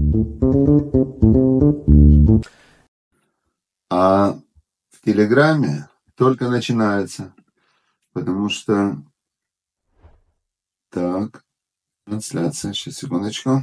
А в Телеграме только начинается, потому что... Так, трансляция, сейчас, секундочку.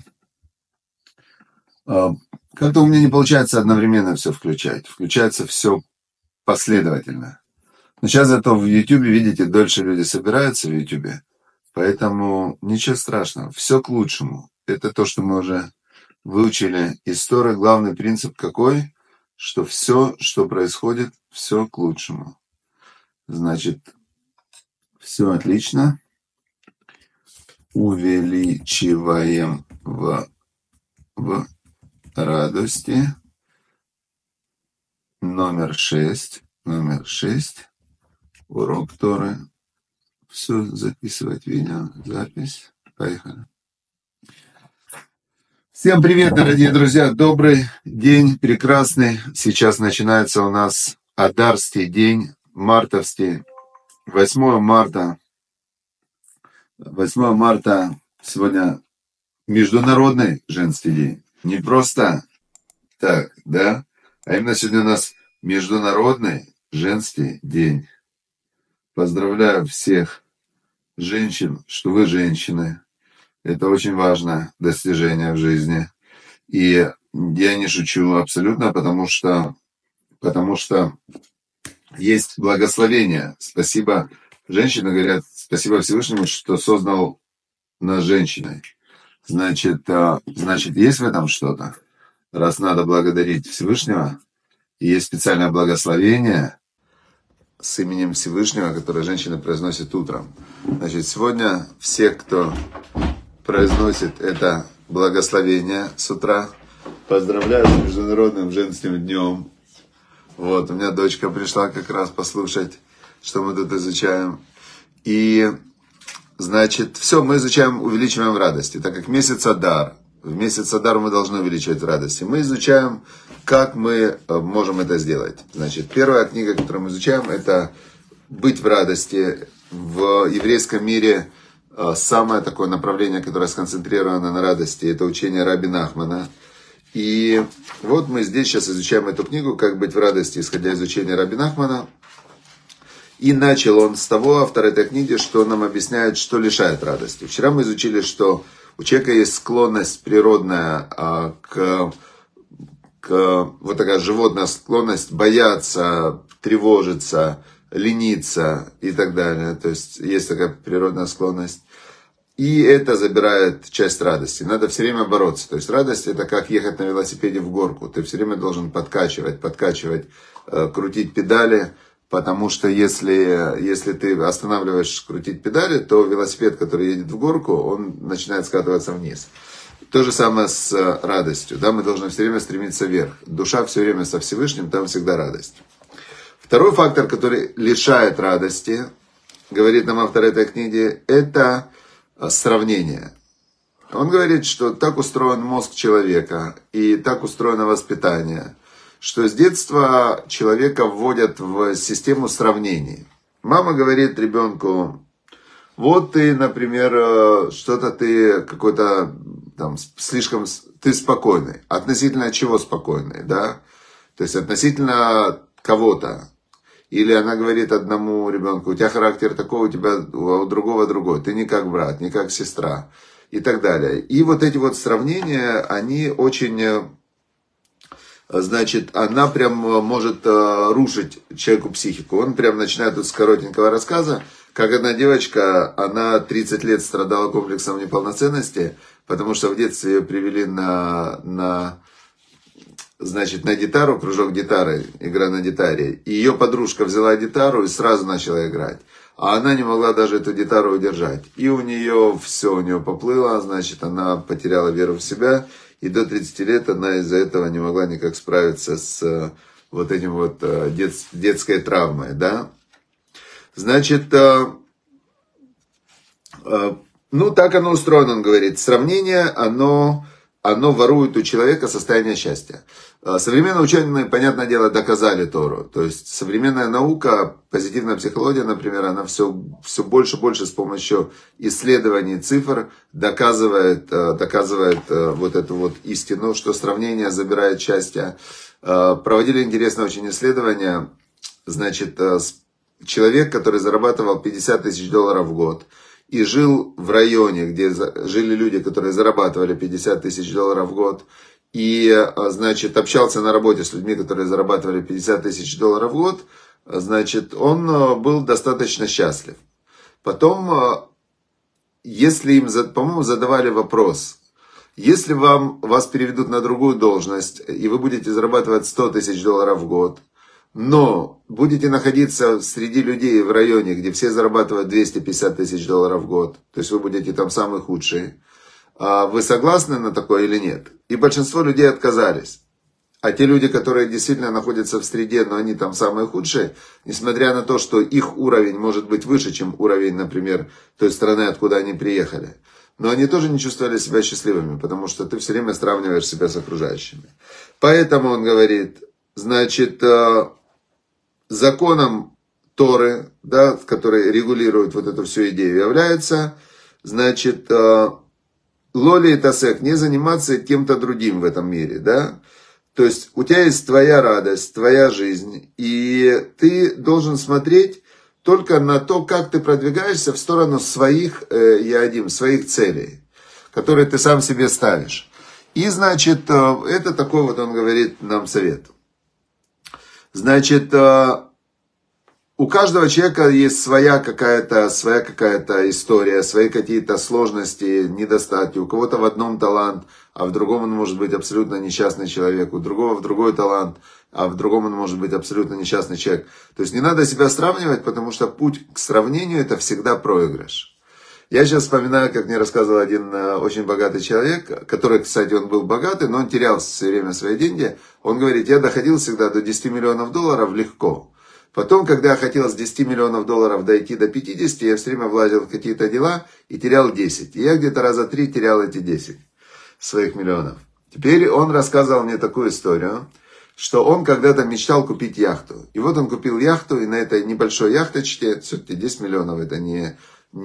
Как-то у меня не получается одновременно все включать. Включается все последовательно. Но сейчас зато в YouTube, видите, дольше люди собираются в YouTube. Поэтому ничего страшного. Все к лучшему. Это то, что мы уже выучили из Торы. Главный принцип какой? Что все, что происходит, все к лучшему. Значит, все отлично. Увеличиваем в радости. Номер 6. Урок Торы. Все записывать видео. Запись. Поехали. Всем привет, дорогие друзья. Добрый день, прекрасный. Сейчас начинается у нас Адарский день, мартовский. 8 марта. 8 марта сегодня Международный женский день. Не просто так, да? А именно сегодня у нас Международный женский день. Поздравляю всех женщин, что вы женщины. Это очень важное достижение в жизни. И я не шучу абсолютно, потому что есть благословение. Спасибо. Женщины говорят, спасибо Всевышнему, что создал нас женщиной. Значит, есть в этом что-то. Раз надо благодарить Всевышнего, и есть специальное благословение с именем Всевышнего, которое женщины произносят утром. Значит, сегодня все, кто произносит это благословение с утра, поздравляю с Международным женским днем. Вот, у меня дочка пришла как раз послушать, что мы тут изучаем. И, значит, все, мы изучаем, увеличиваем в радости. Так как месяц Адар, в месяц Адар мы должны увеличивать в радости. Мы изучаем, как мы можем это сделать. Значит, первая книга, которую мы изучаем, это «Быть в радости». В еврейском мире самое такое направление, которое сконцентрировано на радости, это учение Раби Нахмана. И вот мы здесь сейчас изучаем эту книгу «Как быть в радости», исходя из учения Раби Нахмана. И начал он с того, автор этой книги, что он нам объясняет, что лишает радости. Вчера мы изучили, что у человека есть склонность природная вот такая животная склонность бояться, тревожиться, лениться и так далее. То есть есть такая природная склонность. И это забирает часть радости. Надо все время бороться. То есть радость это как ехать на велосипеде в горку. Ты все время должен подкачивать, крутить педали. Потому что если ты останавливаешь крутить педали, то велосипед, который едет в горку, он начинает скатываться вниз. То же самое с радостью. Да? Мы должны все время стремиться вверх. Душа все время со Всевышним, там всегда радость. Второй фактор, который лишает радости, говорит нам автор этой книги, это сравнение. Он говорит, что так устроен мозг человека и так устроено воспитание, что с детства человека вводят в систему сравнений. Мама говорит ребенку, вот ты, например, что-то ты какой-то там слишком, ты спокойный. Относительно чего спокойный, да? То есть относительно кого-то. Или она говорит одному ребенку, у тебя характер такой, у другого другой. Ты не как брат, не как сестра. И так далее. И вот эти вот сравнения, они очень... Значит, она прям может рушить человеку психику. Он прям начинает тут с коротенького рассказа, как одна девочка, она 30 лет страдала комплексом неполноценности, потому что в детстве ее привели на гитару, кружок гитары, игра на гитаре. И ее подружка взяла гитару и сразу начала играть. А она не могла даже эту гитару удержать. И у нее поплыло, значит, она потеряла веру в себя. И до 30 лет она из-за этого не могла никак справиться с вот этим вот детской травмой, да. Значит, так оно устроено, он говорит. Сравнение, оно ворует у человека состояние счастья. Современные ученые, понятное дело, доказали Тору. То есть современная наука, позитивная психология, например, она все больше и больше с помощью исследований цифр доказывает вот эту вот истину, что сравнение забирает счастье. Проводили интересное очень исследование. Значит, человек, который зарабатывал $50 тысяч в год и жил в районе, где жили люди, которые зарабатывали $50 тысяч в год, и, значит, общался на работе с людьми, которые зарабатывали $50 тысяч в год, значит, он был достаточно счастлив. Потом, если им, по-моему, задавали вопрос, если вас переведут на другую должность, и вы будете зарабатывать $100 тысяч в год, но будете находиться среди людей в районе, где все зарабатывают $250 тысяч в год, то есть вы будете там самые худшие, вы согласны на такое или нет? И большинство людей отказались. А те люди, которые действительно находятся в среде, но они там самые худшие, несмотря на то, что их уровень может быть выше, чем уровень, например, той страны, откуда они приехали, но они тоже не чувствовали себя счастливыми, потому что ты все время сравниваешь себя с окружающими. Поэтому он говорит, значит, законом Торы, да, который регулирует вот эту всю идею, является, значит, лоли и тасек, не заниматься кем-то другим в этом мире, да. То есть у тебя есть твоя радость, твоя жизнь, и ты должен смотреть только на то, как ты продвигаешься в сторону своих своих целей, которые ты сам себе ставишь. И, значит, это такой вот, он говорит нам совет. Значит, у каждого человека есть своя какая-то история, свои какие-то сложности, недостатки. У кого-то в одном талант, а в другом он может быть абсолютно несчастный человек. У другого в другой талант, а в другом он может быть абсолютно несчастный человек. То есть не надо себя сравнивать, потому что путь к сравнению это всегда проигрыш. Я сейчас вспоминаю, как мне рассказывал один очень богатый человек, который, кстати, он был богатый, но он терял все время свои деньги. Он говорит, я доходил всегда до $10 миллионов легко. Потом, когда я хотел с $10 миллионов дойти до 50, я все время влазил в какие-то дела и терял 10. И я где-то раза 3 терял эти 10 своих миллионов. Теперь он рассказывал мне такую историю, что он когда-то мечтал купить яхту. И вот он купил яхту, и на этой небольшой яхточке, все-таки 10 миллионов, это не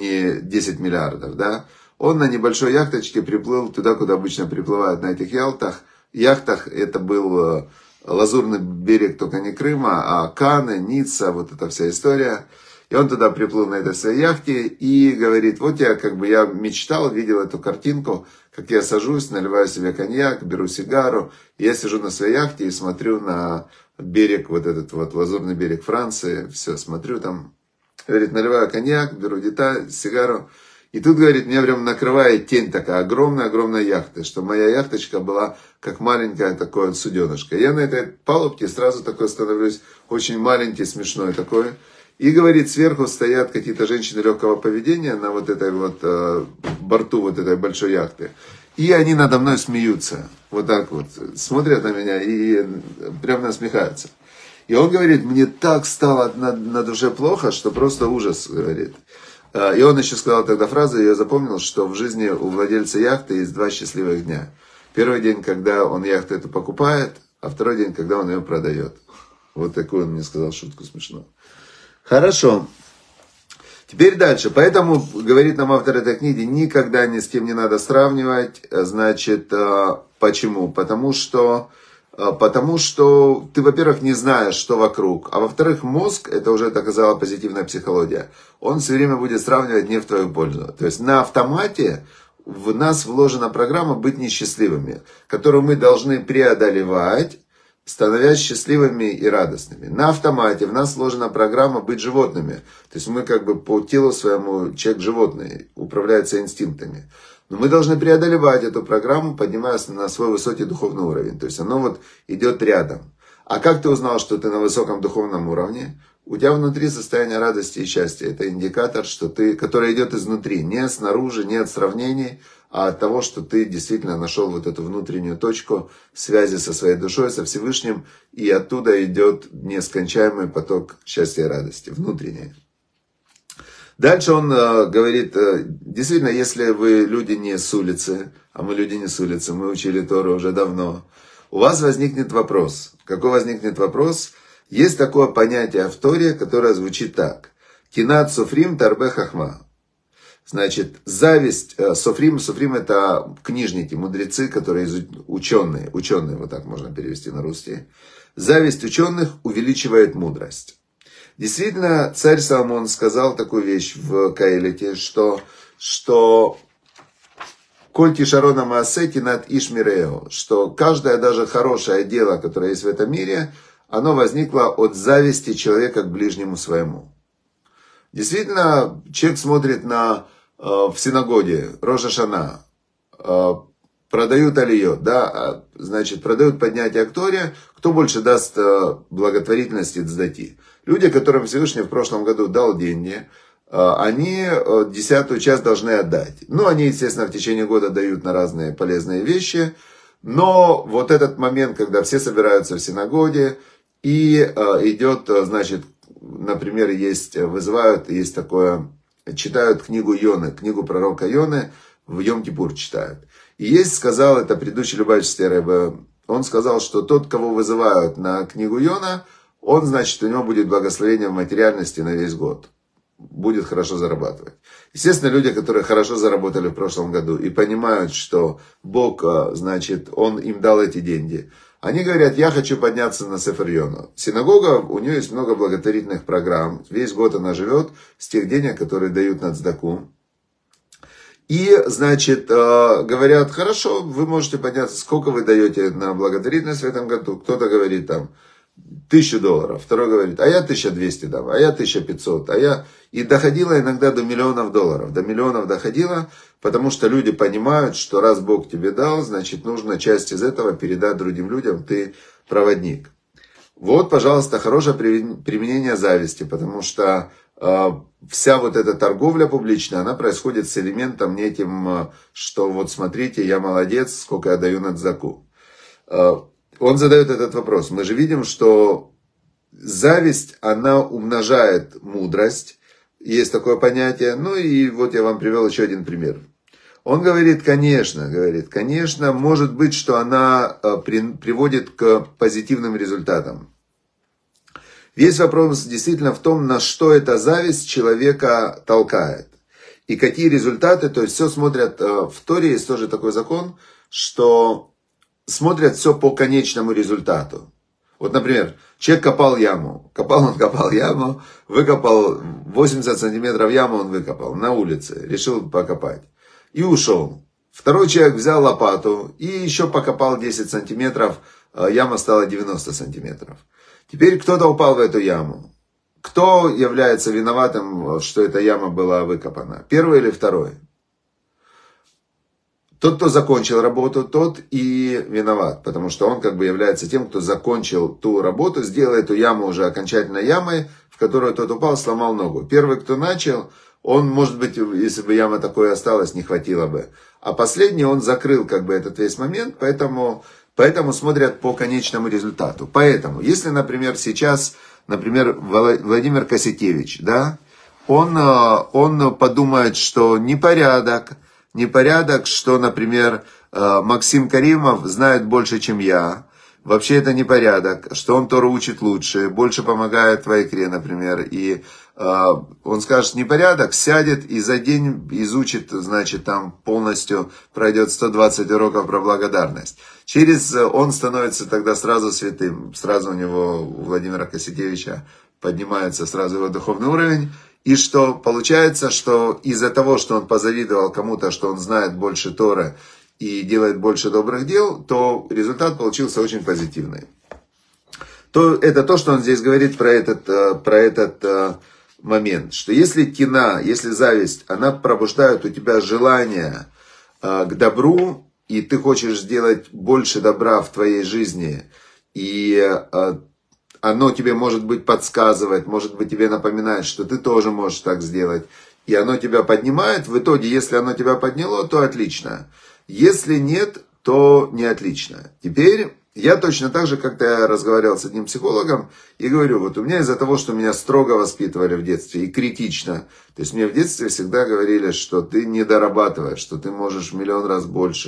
10 миллиардов, да, он на небольшой яхточке приплыл туда, куда обычно приплывают на этих яхтах. Это был Лазурный берег, только не Крыма, а Канны, Ницца, вот эта вся история. И он туда приплыл на этой своей яхте и говорит, вот я мечтал, видел эту картинку, как я сажусь, наливаю себе коньяк, беру сигару, и я сижу на своей яхте и смотрю на берег, вот этот вот Лазурный берег Франции, все, смотрю там, говорит, наливаю коньяк, беру сигару. И тут, говорит, меня прям накрывает тень такая, огромная яхта, что моя яхточка была как маленькая такое суденышко. Я на этой палубке сразу такой становлюсь очень маленький, смешной такой. И, говорит, сверху стоят какие-то женщины легкого поведения на вот этой вот борту вот этой большой яхты. И они надо мной смеются. Вот так вот. Смотрят на меня и прям насмехаются. И он говорит, мне так стало на душе плохо, что просто ужас, говорит. И он еще сказал тогда фразу, я запомнил, что в жизни у владельца яхты есть 2 счастливых дня. Первый день, когда он яхту эту покупает, а второй день, когда он ее продает. Вот такую он мне сказал шутку смешную. Хорошо. Теперь дальше. Поэтому, говорит нам автор этой книги, никогда ни с кем не надо сравнивать. Значит, почему? Потому что ты, во-первых, не знаешь, что вокруг. А во-вторых, мозг, это уже доказала позитивная психология, он все время будет сравнивать не в твою пользу. То есть на автомате в нас вложена программа быть несчастливыми, которую мы должны преодолевать, становясь счастливыми и радостными. На автомате в нас вложена программа быть животными. То есть мы как бы по телу своему человек животный, управляется инстинктами. Но мы должны преодолевать эту программу, поднимаясь на свой высокий духовный уровень. То есть оно вот идет рядом. А как ты узнал, что ты на высоком духовном уровне? У тебя внутри состояние радости и счастья. Это индикатор, который идет изнутри. Не снаружи, не от сравнений, а от того, что ты действительно нашел вот эту внутреннюю точку связи со своей душой, со Всевышним. И оттуда идет нескончаемый поток счастья и радости. Внутренний. Дальше он говорит, действительно, если вы люди не с улицы, а мы люди не с улицы, мы учили Тору уже давно, у вас возникнет вопрос. Какой возникнет вопрос? Есть такое понятие в Торе, которое звучит так. Кинат софрим тарбе хахма. Значит, зависть, софрим это книжники, мудрецы, которые ученые, вот так можно перевести на русский. Зависть ученых увеличивает мудрость. Действительно, царь Соломон сказал такую вещь в Каэлите, что «Коль тишарона маасети над ишмирео», что каждое даже хорошее дело, которое есть в этом мире, оно возникло от зависти человека к ближнему своему. Действительно, человек смотрит в синагоге, Рош ха-Шана, продают алиот, да, значит, продают поднятие к Торе, кто больше даст благотворительности цдати. Люди, которым Всевышний в прошлом году дал деньги, они 10-ю часть должны отдать. Ну, они, естественно, в течение года дают на разные полезные вещи, но вот этот момент, когда все собираются в синагоге, и идет, значит, например, есть такое, читают книгу Йоны, книгу пророка Йоны, в Йом-Кипур читают. И есть, сказал, это предыдущий Любавичский Ребе, он сказал, что тот, кого вызывают на книгу Йона, он, значит, у него будет благословение в материальности на весь год. Будет хорошо зарабатывать. Естественно, люди, которые хорошо заработали в прошлом году и понимают, что Бог, значит, Он им дал эти деньги, они говорят, я хочу подняться на Сефер Йону. Синагога, у нее есть много благотворительных программ. Весь год она живет с тех денег, которые дают на цдаку. И, значит, говорят, хорошо, вы можете подняться, сколько вы даете на благотворительность в этом году. Кто-то говорит там $1000, второй говорит, а я 1200 дам, а я 1500, И доходило иногда до $1 000 000. До миллионов доходило, потому что люди понимают, что раз Бог тебе дал, значит, нужно часть из этого передать другим людям, ты проводник. Вот, пожалуйста, хорошее применение зависти, потому что вся вот эта торговля публичная, она происходит с элементом неким, что вот смотрите, я молодец, сколько я даю на цдаку. Он задает этот вопрос. Мы же видим, что зависть, она умножает мудрость. Есть такое понятие. Ну и вот я вам привел еще один пример. Он говорит, конечно, может быть, что она приводит к позитивным результатам. Весь вопрос действительно в том, на что эта зависть человека толкает. И какие результаты, то есть все смотрят, в Торе есть тоже такой закон, что смотрят все по конечному результату. Вот, например, человек копал яму, выкопал 80 сантиметров яму, он выкопал на улице, решил покопать и ушел. Второй человек взял лопату и еще покопал 10 сантиметров, яма стала 90 сантиметров. Теперь кто-то упал в эту яму. Кто является виноватым, что эта яма была выкопана? Первый или второй? Тот, кто закончил работу, тот и виноват, потому что он как бы является тем, кто закончил ту работу, сделал эту яму уже окончательно ямой, в которую тот упал, сломал ногу. Первый, кто начал, он, может быть, если бы яма такой осталась, не хватило бы. А последний, он закрыл как бы этот весь момент, поэтому смотрят по конечному результату. Поэтому, если, например, сейчас, Владимир Косякевич, да, он подумает, что непорядок, что, например, Максим Каримов знает больше, чем я. Вообще это непорядок, что он Тору учит лучше, больше помогает в Айкре, например. И он скажет непорядок, сядет и за день изучит, значит, там полностью пройдет 120 уроков про благодарность. Он становится тогда сразу святым. Сразу у Владимира Косякевича поднимается сразу его духовный уровень. И что получается, что из-за того, что он позавидовал кому-то, что он знает больше Торы и делает больше добрых дел, то результат получился очень позитивный. Это то, что он здесь говорит про этот момент. Что если кина, если зависть, она пробуждает у тебя желание к добру, и ты хочешь сделать больше добра в твоей жизни, и оно тебе, может быть, подсказывает, может быть, тебе напоминает, что ты тоже можешь так сделать. И оно тебя поднимает. В итоге, если оно тебя подняло, то отлично. Если нет, то не отлично. Теперь я точно так же, как-то я разговаривал с одним психологом, и говорю, вот у меня из-за того, что меня строго воспитывали в детстве, и критично, то есть мне в детстве всегда говорили, что ты не дорабатываешь, что ты можешь в 1 000 000 раз больше,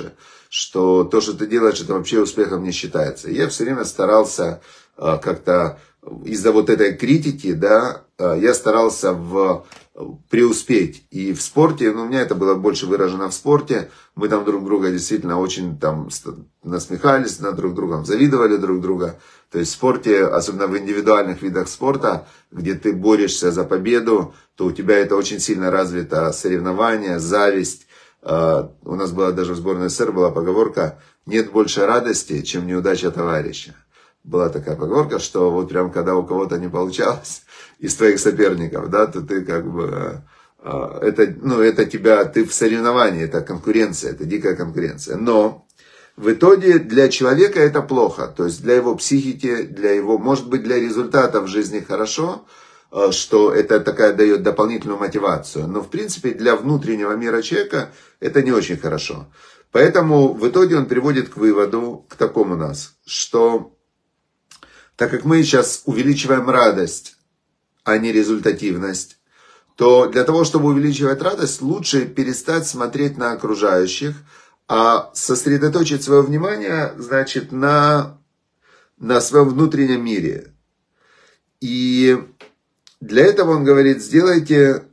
что то, что ты делаешь, это вообще успехом не считается. И я все время старался как-то из-за вот этой критики, да, я старался преуспеть. И в спорте, ну, у меня это было больше выражено в спорте. Мы там друг друга действительно очень там насмехались над друг другом, завидовали друг друга. То есть в спорте, особенно в индивидуальных видах спорта, где ты борешься за победу, то у тебя это очень сильно развито соревнование, зависть. У нас была даже в сборной СССР была поговорка: нет больше радости, чем неудача товарища. Была такая поговорка, что вот прям когда у кого-то не получалось из твоих соперников, да, то ты как бы, это тебя, ты в соревновании, это конкуренция, это дикая конкуренция. Но в итоге для человека это плохо, то есть для его психики, для его, может быть, для результата в жизни хорошо, что это такая дает дополнительную мотивацию, но в принципе для внутреннего мира человека это не очень хорошо. Поэтому в итоге он приводит к выводу, к такому у нас, что так как мы сейчас увеличиваем радость, а не результативность, то для того, чтобы увеличивать радость, лучше перестать смотреть на окружающих, а сосредоточить свое внимание, значит, на своем внутреннем мире. И для этого он говорит: сделайте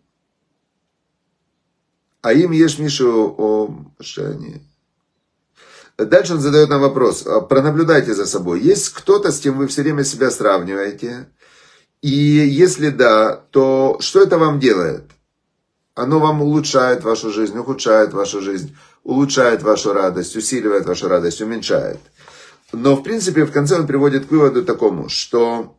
«Аим еш мишу о шани». Дальше он задает нам вопрос. Пронаблюдайте за собой. Есть кто-то, с кем вы все время себя сравниваете? И если да, то что это вам делает? Оно вам улучшает вашу жизнь, ухудшает вашу жизнь, улучшает вашу радость, усиливает вашу радость, уменьшает. Но в принципе в конце он приводит к выводу такому, что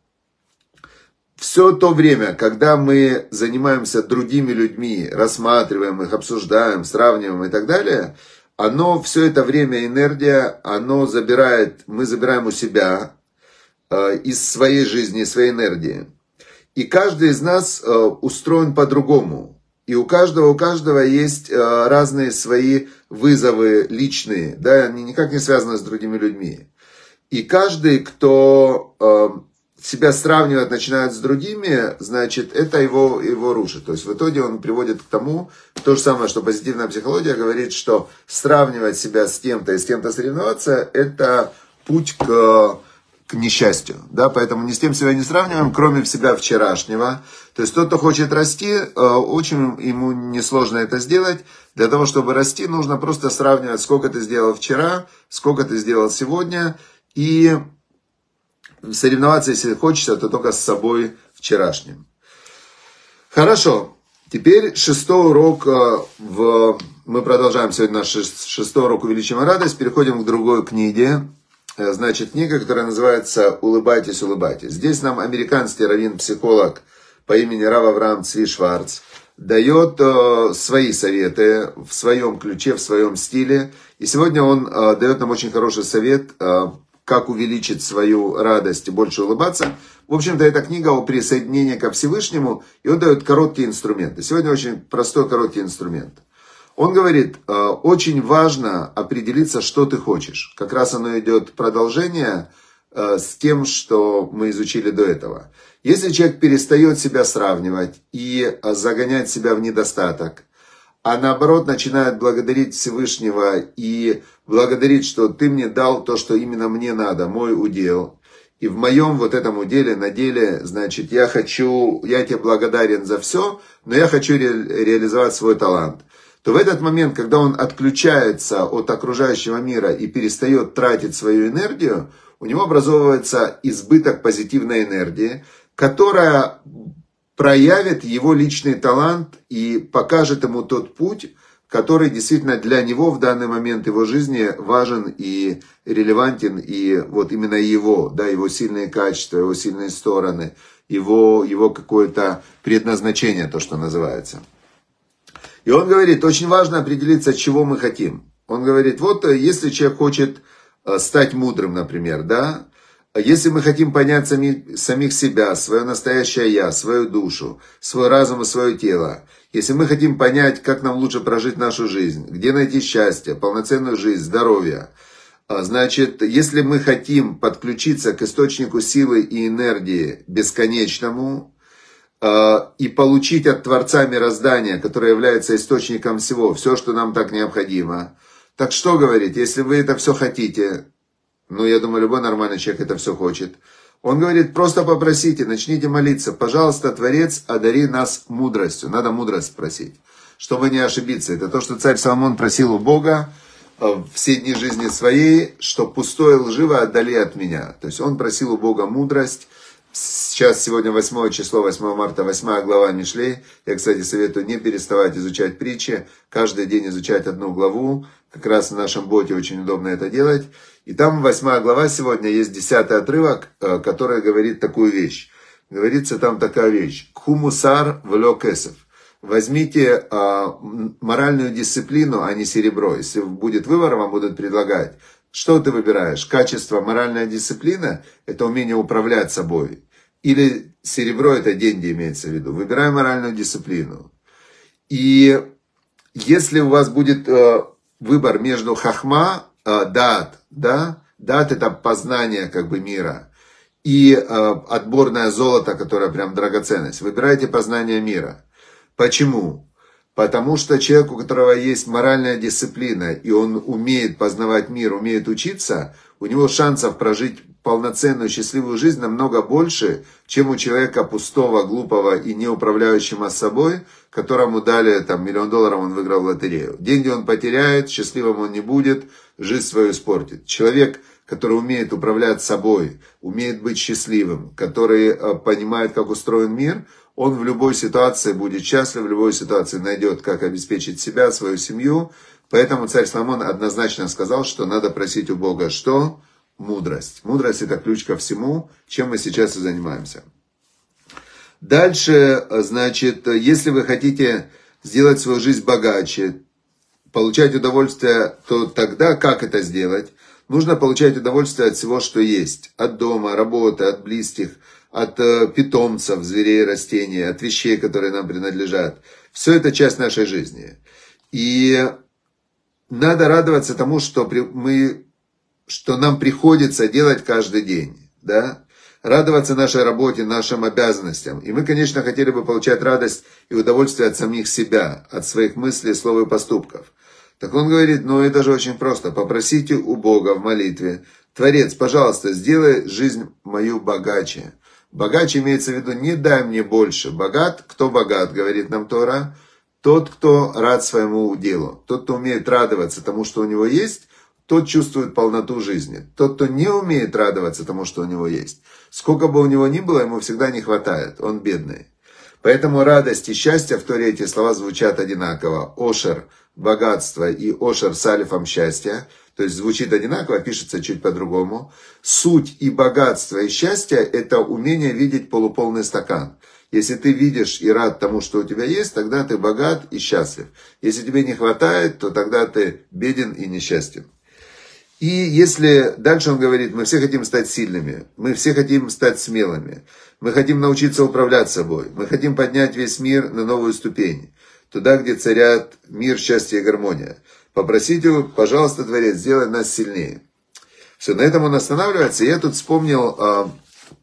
все то время, когда мы занимаемся другими людьми, рассматриваем их, обсуждаем, сравниваем и так далее, оно все это время, энергия, оно забирает, мы забираем у себя из своей жизни, из своей энергии. И каждый из нас устроен по-другому. И у каждого есть разные свои вызовы личные, да, они никак не связаны с другими людьми. И каждый, кто себя сравнивать начинает с другими, значит, это его рушит. То есть в итоге он приводит к тому, то же самое, что позитивная психология говорит, что сравнивать себя с кем-то и с кем-то соревноваться, это путь к несчастью. Да? Поэтому ни с кем себя не сравниваем, кроме себя вчерашнего. То есть тот, кто хочет расти, очень ему несложно это сделать. Для того, чтобы расти, нужно просто сравнивать, сколько ты сделал вчера, сколько ты сделал сегодня, и соревноваться, если хочется, то только с собой вчерашним. Хорошо. Теперь 6-й урок. Мы продолжаем сегодня наш 6-й урок «Увеличим радость». Переходим к другой книге. Значит, книга, которая называется «Улыбайтесь, улыбайтесь». Здесь нам американский раввин-психолог по имени Рав Авраам Цви Шварц дает свои советы в своем ключе, в своем стиле. И сегодня он дает нам очень хороший совет, как увеличить свою радость и больше улыбаться. В общем-то, эта книга о присоединении ко Всевышнему, и он дает короткие инструменты. Сегодня очень простой короткий инструмент. Он говорит, очень важно определиться, что ты хочешь. Как раз оно идет продолжение с тем, что мы изучили до этого. Если человек перестает себя сравнивать и загонять себя в недостаток, а наоборот начинает благодарить Всевышнего и благодарить, что ты мне дал то, что именно мне надо, мой удел. И в моем вот этом уделе, на деле, значит, я тебе благодарен за все, но я хочу реализовать свой талант. То в этот момент, когда он отключается от окружающего мира и перестает тратить свою энергию, у него образовывается избыток позитивной энергии, которая проявит его личный талант и покажет ему тот путь, который действительно для него в данный момент его жизни важен и релевантен, и вот именно его, да, его сильные качества, его сильные стороны, его какое-то предназначение, то, что называется. И он говорит, очень важно определиться, чего мы хотим. Он говорит, вот если человек хочет стать мудрым, например, да, если мы хотим понять самих себя, свое настоящее я, свою душу, свой разум и свое тело, если мы хотим понять, как нам лучше прожить нашу жизнь, где найти счастье, полноценную жизнь, здоровье, значит, если мы хотим подключиться к источнику силы и энергии бесконечному и получить от Творца мироздания, который является источником всего, все, что нам так необходимо, Так что говорит, если вы это все хотите, ну, я думаю, любой нормальный человек это все хочет. Он говорит, просто попросите, начните молиться. Пожалуйста, Творец, одари нас мудростью. Надо мудрость просить, чтобы не ошибиться. Это то, что царь Соломон просил у Бога все дни жизни своей, что пустое и лживое отдали от меня. То есть он просил у Бога мудрость. Сейчас, сегодня 8 число, 8 марта, 8 глава Мишлей. Я, кстати, советую не переставать изучать притчи. Каждый день изучать одну главу. Как раз в нашем боте очень удобно это делать. И там 8 глава сегодня, есть 10 отрывок, который говорит такую вещь. Говорится там такая вещь. Кхумусар влё кесов. Возьмите моральную дисциплину, а не серебро. Если будет выбор, вам будут предлагать. Что ты выбираешь? Качество, моральная дисциплина – это умение управлять собой. Или серебро – это деньги, имеется в виду. Выбирай моральную дисциплину. И если у вас будет выбор между хахма, дат, да? Дат – это познание как бы мира. И отборное золото, которое прям драгоценность. Выбирайте познание мира. Почему? Потому что человек, у которого есть моральная дисциплина, и он умеет познавать мир, умеет учиться, у него шансов прожить полноценную, счастливую жизнь намного больше, чем у человека пустого, глупого и не управляющего собой, которому дали там, $1 миллион, он выиграл в лотерею. Деньги он потеряет, счастливым он не будет, жизнь свою испортит. Человек, который умеет управлять собой, умеет быть счастливым, который понимает, как устроен мир, он в любой ситуации будет счастлив, в любой ситуации найдет, как обеспечить себя, свою семью. Поэтому царь Соломон однозначно сказал, что надо просить у Бога что? Мудрость. Мудрость – это ключ ко всему, чем мы сейчас и занимаемся. Дальше, значит, если вы хотите сделать свою жизнь богаче, получать удовольствие, то тогда как это сделать? Нужно получать удовольствие от всего, что есть. От дома, работы, от близких, от питомцев, зверей, растений, от вещей, которые нам принадлежат. Все это часть нашей жизни. И надо радоваться тому, что нам приходится делать каждый день. Да? Радоваться нашей работе, нашим обязанностям. И мы, конечно, хотели бы получать радость и удовольствие от самих себя, от своих мыслей, слов и поступков. Так он говорит, ну это же очень просто. Попросите у Бога в молитве. Творец, пожалуйста, сделай жизнь мою богаче. Богаче имеется в виду, не дай мне больше. Богат, кто богат, говорит нам Тора, тот, кто рад своему делу. Тот, кто умеет радоваться тому, что у него есть, тот чувствует полноту жизни. Тот, кто не умеет радоваться тому, что у него есть, сколько бы у него ни было, ему всегда не хватает. Он бедный. Поэтому радость и счастье, в Торе эти слова звучат одинаково. Ошер – богатство и ошер с алифом счастья. То есть звучит одинаково, пишется чуть по-другому. Суть и богатство, и счастье – это умение видеть полуполный стакан. Если ты видишь и рад тому, что у тебя есть, тогда ты богат и счастлив. Если тебе не хватает, то тогда ты беден и несчастен. И если, дальше он говорит, мы все хотим стать сильными, мы все хотим стать смелыми, мы хотим научиться управлять собой, мы хотим поднять весь мир на новую ступень, туда, где царят мир, счастье и гармония. Попросите, пожалуйста, Творец, сделай нас сильнее. Все, на этом он останавливается. Я тут вспомнил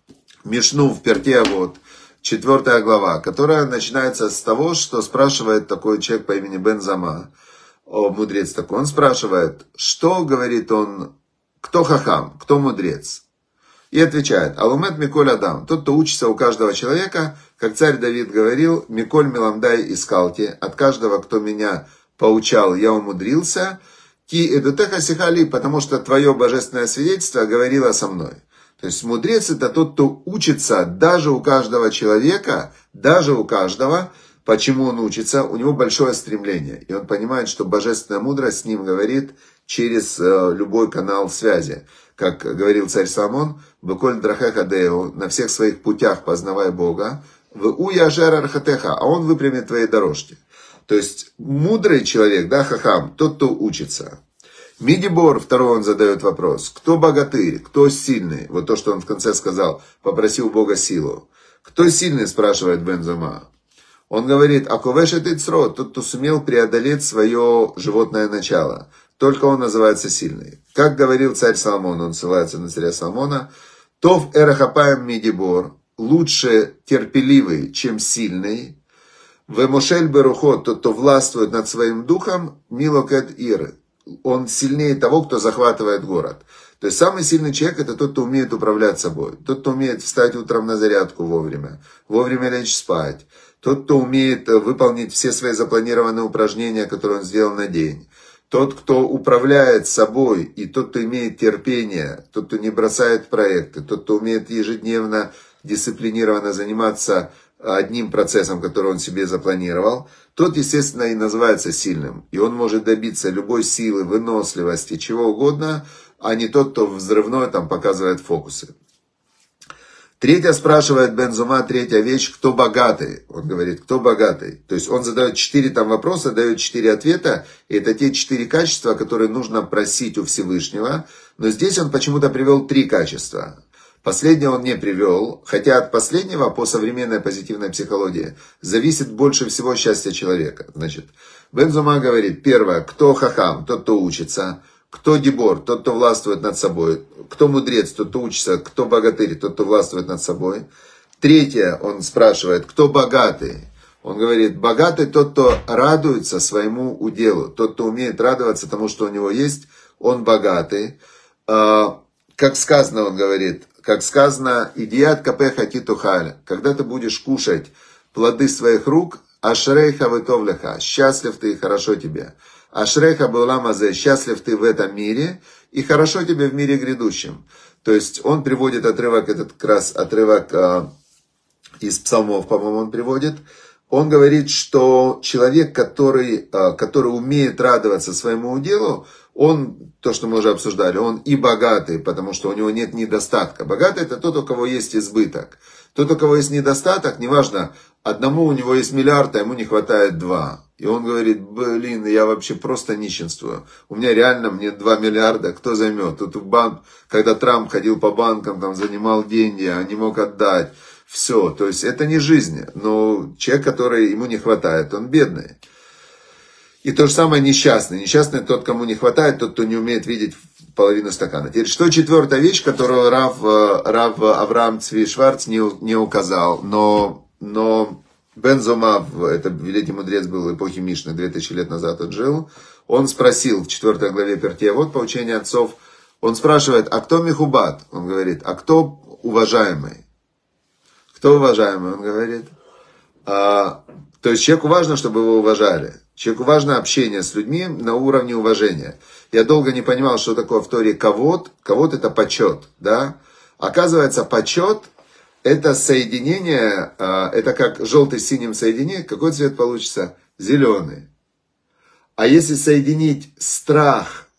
Мишну в Перкей Авот, 4 глава, которая начинается с того, что спрашивает такой человек по имени Бен Зама, мудрец такой. Он спрашивает, что, говорит он, кто хахам, кто мудрец? И отвечает, алумет миколь адам, тот, кто учится у каждого человека, как царь Давид говорил, миколь миламдай искалти, от каждого, кто меня поучал, я умудрился, ки эдутеха сихали, потому что твое божественное свидетельство говорило со мной. То есть мудрец это тот, кто учится даже у каждого человека, даже у каждого. Почему он учится? У него большое стремление. И он понимает, что божественная мудрость с ним говорит через любой канал связи. Как говорил царь Соломон, «Беколь драхеха део», на всех своих путях познавай Бога, «В уяжер архатеха», а он выпрямит твои дорожки. То есть мудрый человек, да, хахам, тот, кто учится. Мидибор, второй он задает вопрос, кто богатырь, кто сильный? Вот то, что он в конце сказал, попросил Бога силу. Кто сильный, спрашивает Бен Зама. Он говорит, аковешет ицро, тот, кто сумел преодолеть свое животное начало. Только он называется сильный. Как говорил царь Соломон, он ссылается на царя Соломона, тов эрахапаем мидибор, лучше терпеливый, чем сильный. Вемошель берухот, тот, кто властвует над своим духом, милокет ир, он сильнее того, кто захватывает город. То есть самый сильный человек — это тот, кто умеет управлять собой. Тот, кто умеет встать утром на зарядку вовремя лечь спать. Тот, кто умеет выполнить все свои запланированные упражнения, которые он сделал на день. Тот, кто управляет собой, и тот, кто имеет терпение, тот, кто не бросает проекты, тот, кто умеет ежедневно, дисциплинированно заниматься одним процессом, который он себе запланировал, тот, естественно, и называется сильным. И он может добиться любой силы, выносливости, чего угодно, а не тот, кто взрывной там показывает фокусы. Третья спрашивает Бен-Зума, третья вещь, кто богатый? Он говорит, кто богатый? То есть он задает 4 там вопроса, дает 4 ответа, и это те 4 качества, которые нужно просить у Всевышнего. Но здесь он почему-то привел 3 качества. Последнее он не привел, хотя от последнего по современной позитивной психологии зависит больше всего счастье человека. Значит, Бен-Зума говорит, первое, кто хахам, тот, кто учится. Кто гибор, тот, кто властвует над собой. Кто мудрец, тот, кто учится. Кто богатырь, тот, кто властвует над собой. Третье, он спрашивает, кто богатый? Он говорит, богатый тот, кто радуется своему уделу. Тот, кто умеет радоваться тому, что у него есть, он богатый. Как сказано, он говорит, как сказано, идият капеха титухаль. Когда ты будешь кушать плоды своих рук, ашрейха витовлеха, счастлив ты и хорошо тебе. Ашреха баулам азе, счастлив ты в этом мире, и хорошо тебе в мире грядущем. То есть он приводит отрывок, этот как раз отрывок из псалмов, по-моему, он приводит. Он говорит, что человек, который умеет радоваться своему уделу, он, то, что мы уже обсуждали, он и богатый, потому что у него нет недостатка. Богатый — это тот, у кого есть избыток. Тот, у кого есть недостаток, неважно, одному у него есть миллиард, а ему не хватает 2. И он говорит, блин, я вообще просто нищенствую. У меня реально, мне 2 миллиарда, кто займет? Тут в банк, когда Трамп ходил по банкам, там занимал деньги, а не мог отдать. Все, то есть это не жизнь. Но человек, который ему не хватает, он бедный. И то же самое несчастный. Несчастный тот, кому не хватает, тот, кто не умеет видеть половину стакана. Теперь, что 4-я вещь, которую Рав Авраам Цви Шварц не указал, но Бен-Зума, это великий мудрец был в эпохе Мишны, 2000 лет назад он жил, он спросил в 4 главе Пертия, вот поучение отцов, он спрашивает, а кто Мехубат? Он говорит, а кто уважаемый? Кто уважаемый? Он говорит, то есть человеку важно, чтобы его уважали. Человеку важно общение с людьми на уровне уважения. Я долго не понимал, что такое в Торе кавод. Кавод — это почет, да? Оказывается, почет — это соединение, это как желтый с синим соединить. Какой цвет получится? Зеленый. А если соединить страх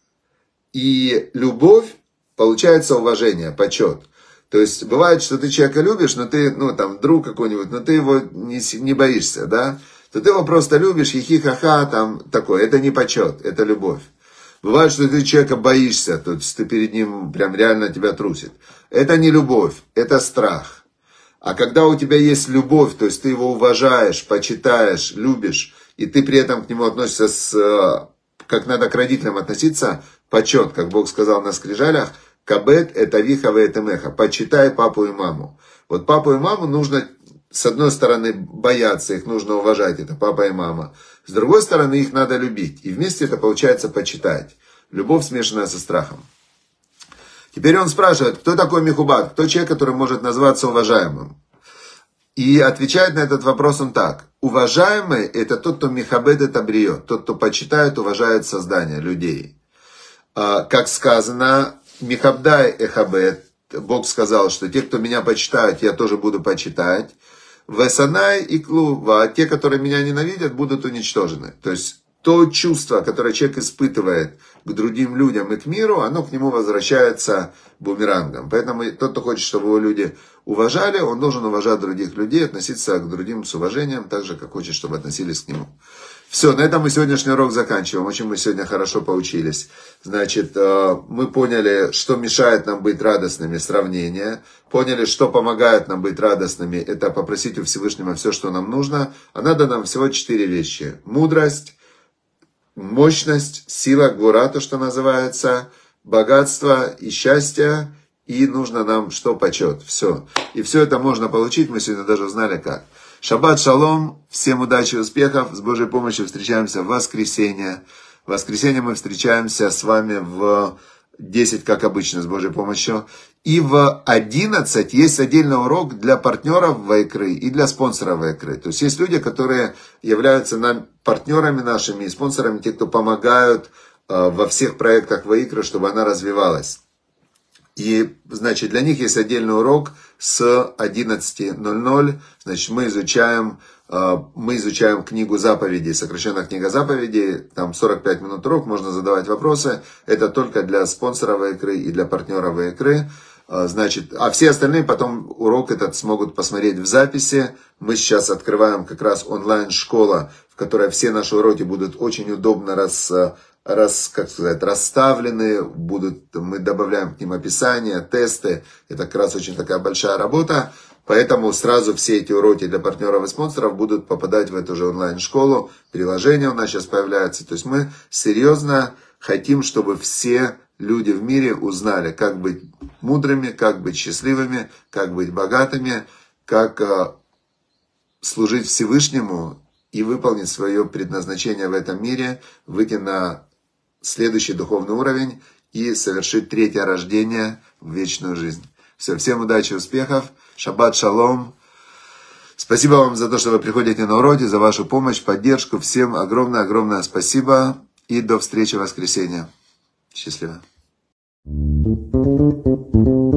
и любовь, получается уважение, почет. То есть бывает, что ты человека любишь, но ты, друг какой-нибудь, но ты его не боишься, да? То ты его просто любишь, хихи-ха-ха, там такое. Это не почет, это любовь. Бывает, что ты человека боишься, то есть ты перед ним прям реально тебя трусит. Это не любовь, это страх. А когда у тебя есть любовь, то есть ты его уважаешь, почитаешь, любишь, и ты при этом к нему относишься как надо к родителям относиться, почет, как Бог сказал на скрижалях, кабет это виха это меха, почитай папу и маму. Вот папу и маму нужно, с одной стороны, бояться, их нужно уважать, это папа и мама. С другой стороны, их надо любить. И вместе это получается почитать. Любовь, смешанная со страхом. Теперь он спрашивает, кто такой Мехубат? Кто человек, который может назваться уважаемым? И отвечает на этот вопрос он так. Уважаемый — это тот, кто Мехабед это бриет. Тот, кто почитает, уважает создание людей. Как сказано, Мехабдай эхабед. Бог сказал, что те, кто меня почитают, я тоже буду почитать. Весанай и клува, те, которые меня ненавидят, будут уничтожены. То есть то чувство, которое человек испытывает к другим людям и к миру, оно к нему возвращается бумерангом. Поэтому тот, кто хочет, чтобы его люди уважали, он должен уважать других людей, относиться к другим с уважением, так же, как хочет, чтобы относились к нему. Все, на этом мы сегодняшний урок заканчиваем. Очень мы сегодня хорошо поучились. Значит, мы поняли, что мешает нам быть радостными, сравнение. Поняли, что помогает нам быть радостными. Это попросить у Всевышнего все, что нам нужно. А надо нам всего 4 вещи. Мудрость, мощность, сила, гвура, то, что называется, богатство и счастье. И нужно нам что? Почет. Все. И все это можно получить. Мы сегодня даже узнали как. Шаббат шалом, всем удачи и успехов, с Божьей помощью встречаемся в воскресенье. В воскресенье мы встречаемся с вами в 10, как обычно, с Божьей помощью. И в 11 есть отдельный урок для партнеров Вайкры и для спонсоров Вайкры. То есть есть люди, которые являются нам партнерами нашими и спонсорами, те, кто помогают во всех проектах Вайкры, чтобы она развивалась. И, значит, для них есть отдельный урок с 11:00. Значит, мы изучаем книгу заповедей, сокращенная книга заповедей. Там 45 минут урок, можно задавать вопросы. Это только для спонсоров Вайкры и для партнеров Вайкры. Значит, а все остальные потом урок этот смогут посмотреть в записи. Мы сейчас открываем как раз онлайн-школа, в которой все наши уроки будут очень удобно расставлены, мы добавляем к ним описание, тесты. Это как раз очень такая большая работа. Поэтому сразу все эти уроки для партнеров и спонсоров будут попадать в эту же онлайн-школу. Приложение у нас сейчас появляется. То есть мы серьезно хотим, чтобы все люди в мире узнали, как быть мудрыми, как быть счастливыми, как быть богатыми, как служить Всевышнему и выполнить свое предназначение в этом мире, выйти на следующий духовный уровень и совершить третье рождение в вечную жизнь. Все, всем удачи, успехов, шаббат шалом. Спасибо вам за то, что вы приходите на уроки, за вашу помощь, поддержку. Всем огромное-огромное спасибо и до встречи в воскресенье. Счастливо.